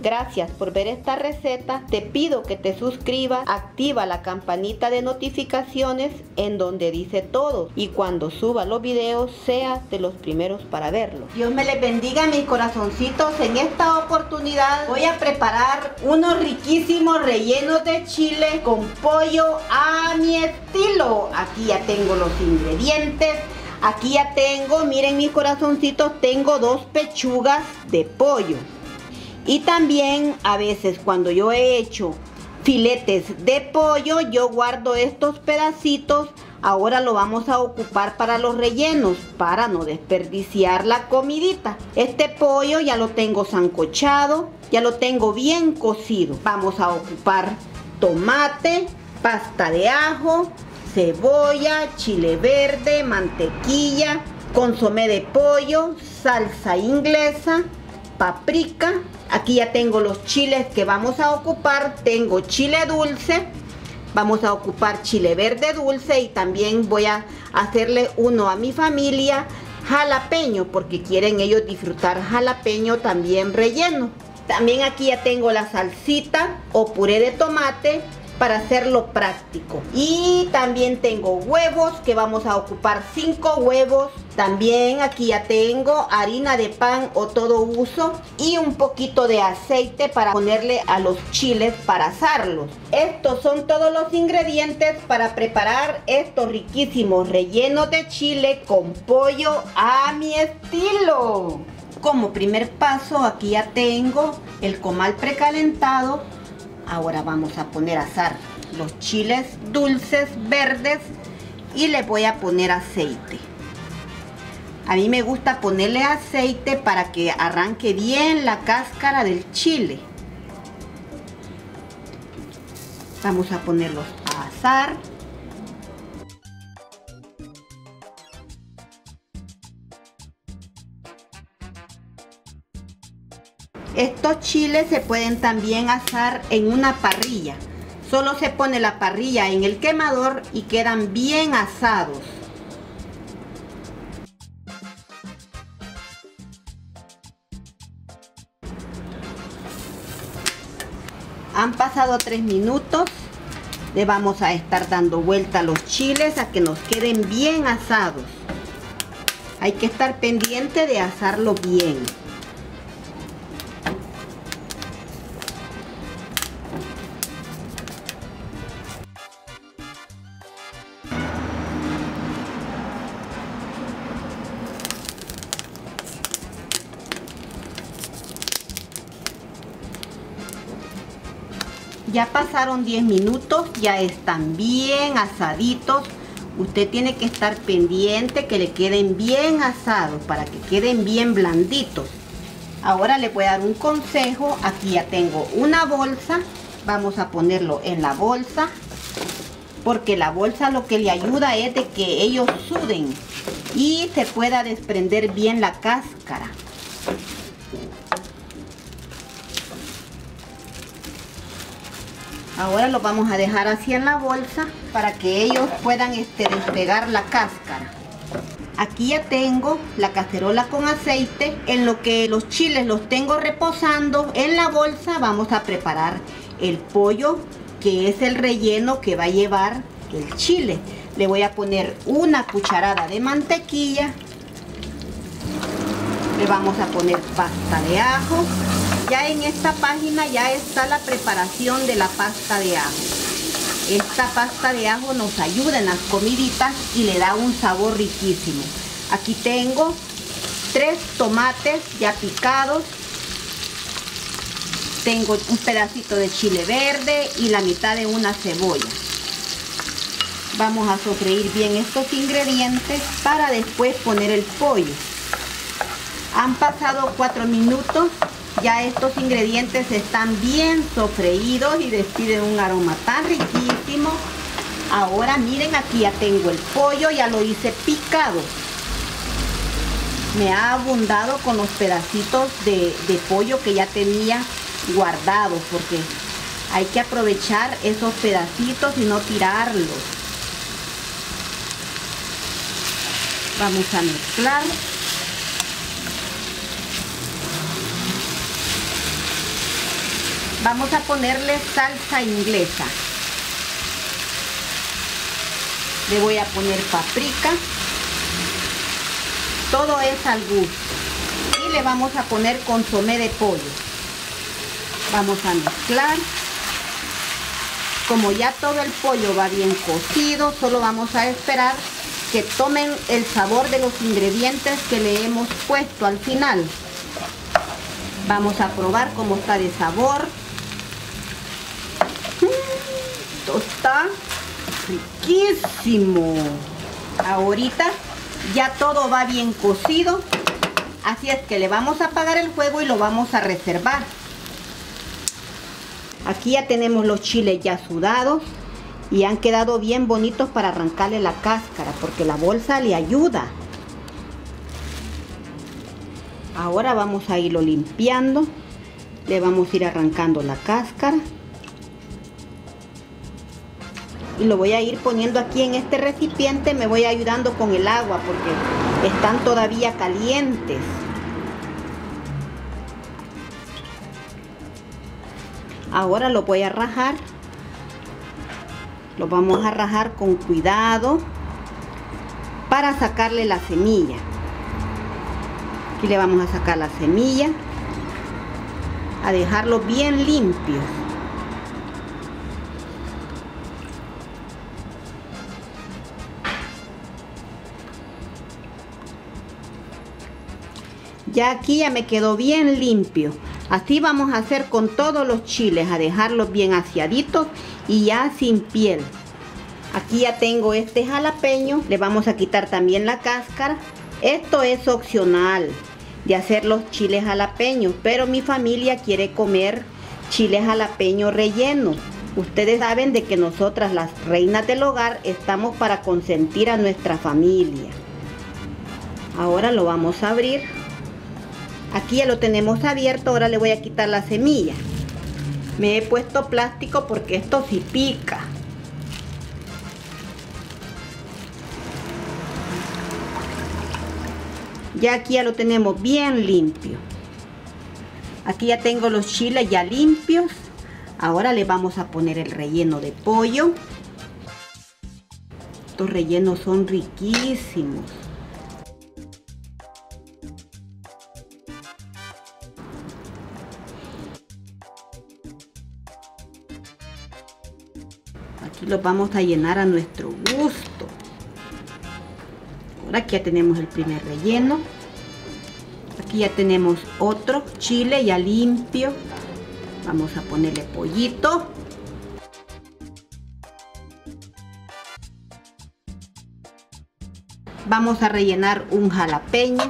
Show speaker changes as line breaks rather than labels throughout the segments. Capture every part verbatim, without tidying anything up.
Gracias por ver esta receta. Te pido que te suscribas, activa la campanita de notificaciones en donde dice todo, y cuando suba los videos seas de los primeros para verlos. Dios me les bendiga, mis corazoncitos. En esta oportunidad voy a preparar unos riquísimos rellenos de chile con pollo a mi estilo. Aquí ya tengo los ingredientes. Aquí ya tengo, miren mis corazoncitos, tengo dos pechugas de pollo. Y también a veces cuando yo he hecho filetes de pollo, yo guardo estos pedacitos. Ahora lo vamos a ocupar para los rellenos, para no desperdiciar la comidita. Este pollo ya lo tengo sancochado, ya lo tengo bien cocido. Vamos a ocupar tomate, pasta de ajo, cebolla, chile verde, mantequilla, consomé de pollo, salsa inglesa, paprika. Aquí ya tengo los chiles que vamos a ocupar. Tengo chile dulce, vamos a ocupar chile verde dulce, y también voy a hacerle uno a mi familia jalapeño, porque quieren ellos disfrutar jalapeño también relleno. También aquí ya tengo la salsita o puré de tomate para hacerlo práctico. Y también tengo huevos, que vamos a ocupar cinco huevos. También aquí ya tengo harina de pan o todo uso y un poquito de aceite para ponerle a los chiles para asarlos. Estos son todos los ingredientes para preparar estos riquísimos rellenos de chile con pollo a mi estilo. Como primer paso, aquí ya tengo el comal precalentado. Ahora vamos a poner a asar los chiles dulces verdes y le voy a poner aceite. A mí me gusta ponerle aceite para que arranque bien la cáscara del chile. Vamos a ponerlos a asar. Estos chiles se pueden también asar en una parrilla. Solo se pone la parrilla en el quemador y quedan bien asados. Han pasado tres minutos. Le vamos a estar dando vuelta a los chiles a que nos queden bien asados. Hay que estar pendiente de asarlo bien. Ya pasaron diez minutos, ya están bien asaditos. Usted tiene que estar pendiente que le queden bien asados para que queden bien blanditos. Ahora le voy a dar un consejo. Aquí ya tengo una bolsa. Vamos a ponerlo en la bolsa, porque la bolsa lo que le ayuda es de que ellos suden y se pueda desprender bien la cáscara. Ahora lo vamos a dejar así en la bolsa para que ellos puedan este, despegar la cáscara. Aquí ya tengo la cacerola con aceite. En lo que los chiles los tengo reposando en la bolsa, vamos a preparar el pollo, que es el relleno que va a llevar el chile. Le voy a poner una cucharada de mantequilla. Le vamos a poner pasta de ajo. Ya en esta página ya está la preparación de la pasta de ajo. Esta pasta de ajo nos ayuda en las comiditas y le da un sabor riquísimo. Aquí tengo tres tomates ya picados. Tengo un pedacito de chile verde y la mitad de una cebolla. Vamos a sofreír bien estos ingredientes para después poner el pollo. Han pasado cuatro minutos. Ya estos ingredientes están bien sofreídos y despiden un aroma tan riquísimo. Ahora miren, aquí ya tengo el pollo, ya lo hice picado. Me ha abundado con los pedacitos de, de pollo que ya tenía guardados, porque hay que aprovechar esos pedacitos y no tirarlos. Vamos a mezclar. Vamos a ponerle salsa inglesa. Le voy a poner paprika. Todo es al gusto. Y le vamos a poner consomé de pollo. Vamos a mezclar. Como ya todo el pollo va bien cocido, solo vamos a esperar que tomen el sabor de los ingredientes que le hemos puesto al final. Vamos a probar cómo está de sabor. Esto está riquísimo. Ahorita ya todo va bien cocido, así es que le vamos a apagar el fuego y lo vamos a reservar. Aquí ya tenemos los chiles ya sudados y han quedado bien bonitos para arrancarle la cáscara, porque la bolsa le ayuda. Ahora vamos a irlo limpiando, le vamos a ir arrancando la cáscara y lo voy a ir poniendo aquí en este recipiente. Me voy ayudando con el agua porque están todavía calientes. Ahora lo voy a rajar. Lo vamos a rajar con cuidado para sacarle la semilla. Aquí le vamos a sacar la semilla, a dejarlo bien limpio. Ya aquí ya me quedó bien limpio. Así vamos a hacer con todos los chiles, a dejarlos bien aseaditos y ya sin piel. Aquí ya tengo este jalapeño, le vamos a quitar también la cáscara. Esto es opcional de hacer los chiles jalapeños, pero mi familia quiere comer chiles jalapeños rellenos. Ustedes saben de que nosotras, las reinas del hogar, estamos para consentir a nuestra familia. Ahora lo vamos a abrir. Aquí ya lo tenemos abierto. Ahora le voy a quitar la semilla. Me he puesto plástico porque esto sí pica. Ya aquí ya lo tenemos bien limpio. Aquí ya tengo los chiles ya limpios. Ahora le vamos a poner el relleno de pollo. Estos rellenos son riquísimos. Aquí los vamos a llenar a nuestro gusto. Ahora aquí ya tenemos el primer relleno. Aquí ya tenemos otro chile ya limpio. Vamos a ponerle pollito. Vamos a rellenar un jalapeño.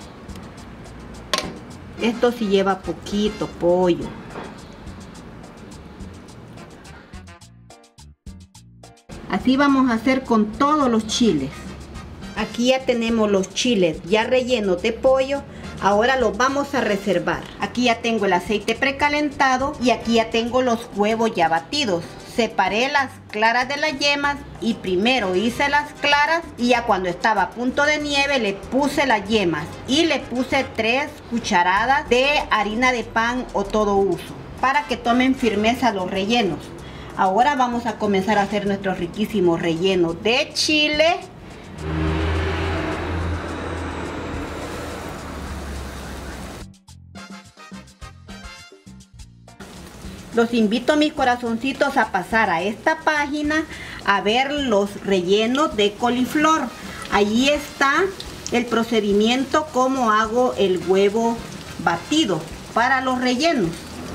Esto sí lleva poquito pollo. Así vamos a hacer con todos los chiles. Aquí ya tenemos los chiles ya rellenos de pollo. Ahora los vamos a reservar. Aquí ya tengo el aceite precalentado y aquí ya tengo los huevos ya batidos. Separé las claras de las yemas y primero hice las claras y ya cuando estaba a punto de nieve le puse las yemas y le puse tres cucharadas de harina de pan o todo uso para que tomen firmeza los rellenos. Ahora vamos a comenzar a hacer nuestros riquísimos rellenos de chile. Los invito, mis corazoncitos, a pasar a esta página a ver los rellenos de coliflor. Allí está el procedimiento, cómo hago el huevo batido para los rellenos.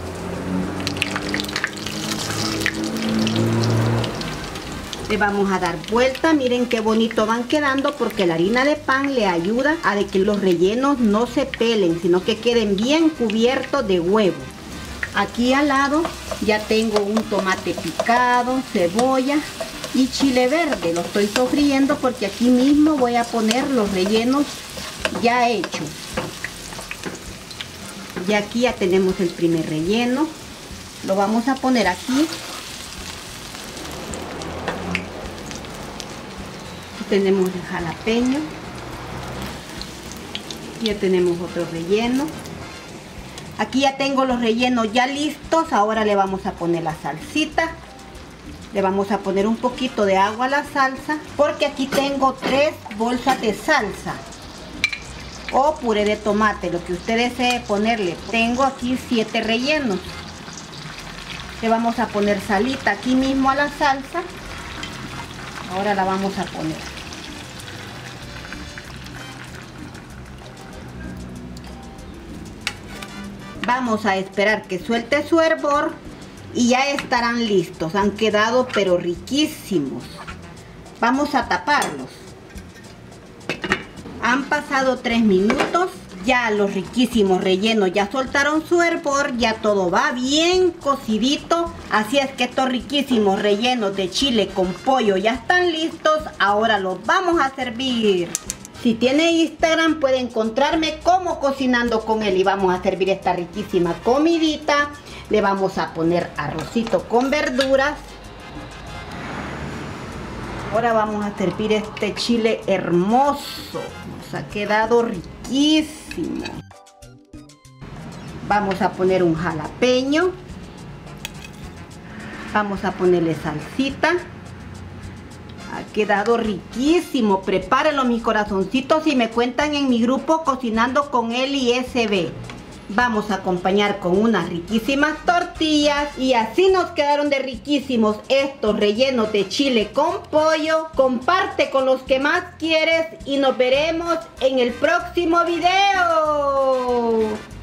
Le vamos a dar vuelta. Miren qué bonito van quedando porque la harina de pan le ayuda a de que los rellenos no se pelen, sino que queden bien cubiertos de huevo. Aquí al lado ya tengo un tomate picado, cebolla y chile verde. Lo estoy sofriendo porque aquí mismo voy a poner los rellenos ya hechos. Y aquí ya tenemos el primer relleno. Lo vamos a poner aquí. Aquí tenemos el jalapeño. Ya tenemos otro relleno. Aquí ya tengo los rellenos ya listos. Ahora le vamos a poner la salsita. Le vamos a poner un poquito de agua a la salsa, porque aquí tengo tres bolsas de salsa o puré de tomate, lo que usted desee ponerle. Tengo aquí siete rellenos. Le vamos a poner salita aquí mismo a la salsa. Ahora la vamos a poner. Vamos a esperar que suelte su hervor y ya estarán listos. Han quedado pero riquísimos. Vamos a taparlos. Han pasado tres minutos. Ya los riquísimos rellenos ya soltaron su hervor. Ya todo va bien cocidito. Así es que estos riquísimos rellenos de chile con pollo ya están listos. Ahora los vamos a servir. Si tiene Instagram puede encontrarme como Cocinando con Eli. Vamos a servir esta riquísima comidita. Le vamos a poner arrocito con verduras. Ahora vamos a servir este chile hermoso. Nos ha quedado riquísimo. Vamos a poner un jalapeño. Vamos a ponerle salsita. Ha quedado riquísimo. Prepárenlo, mis corazoncitos, y me cuentan en mi grupo Cocinando con Eli S B. Vamos a acompañar con unas riquísimas tortillas. Y así nos quedaron de riquísimos estos rellenos de chile con pollo. Comparte con los que más quieres y nos veremos en el próximo video.